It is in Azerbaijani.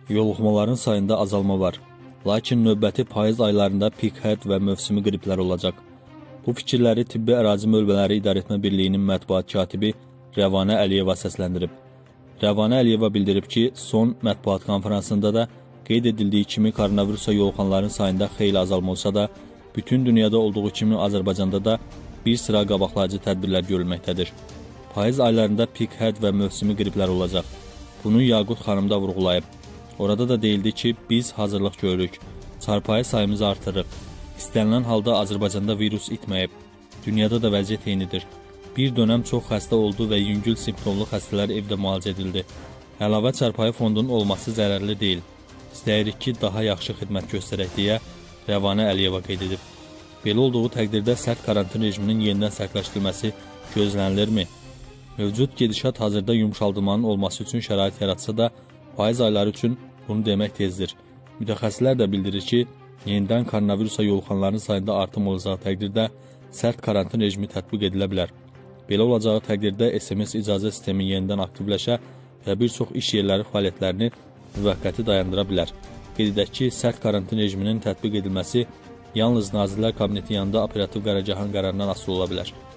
Yoluxmaların sayında azalma var. Lakin növbəti payız aylarında pik hərd və mövsümi qriplər olacaq. Bu fikirləri Tibbi Ərazi Mövlələri İdarəetmə Birliyinin mətbuat katibi Rəvanə Əliyeva səsləndirib. Rəvanə Əliyeva bildirib ki, son mətbuat konferansında da qeyd edildiyi kimi koronavirusa yoluxanların sayında xeyli azalma olsa da, bütün dünyada olduğu kimi Azərbaycanda da bir sıra qabaqlayıcı tədbirlər görülməkdədir. Payız aylarında pik hərd və mövsümi qriplər olacaq. Bunu Yaqut xanım da vurğulayıb. Orada da deyildi ki, biz hazırlıq görürük, çarpayı sayımızı artırırıq. İstənilən halda Azərbaycanda virus itməyib. Dünyada da vəziyyət eynidir. Bir dönəm çox xəstə oldu və yüngül simptomlu xəstələr evdə müalicə edildi. Əlavə çarpayı fondunun olması zərərli deyil. İstəyirik ki, daha yaxşı xidmət göstərək deyə Rəvanə Əliyeva qeyd edib. Belə olduğu təqdirdə sərt karantin rejiminin yenidən sərtləşdirilməsi gözlənilirmi? Mövcud gedişat hazırda yumşaldılmanın olması üçün şərait yaratsa da, payız ayları üçün bunu demək tezdir. Mütəxəssislər də bildirir ki, yenidən koronavirusa yoluxanların sayında artım olacağı təqdirdə sərt karantin rejimi tətbiq edilə bilər. Belə olacağı təqdirdə SMS icazə sistemi yenidən aktivləşə və bir çox iş yerləri fəaliyyətlərini müvəqqəti dayandıra bilər. Qeyd edək ki, sərt karantin rejiminin tətbiq edilməsi yalnız Nazirlər Kabineti yanında operativ qərargahın qərarından asılı ola bilər.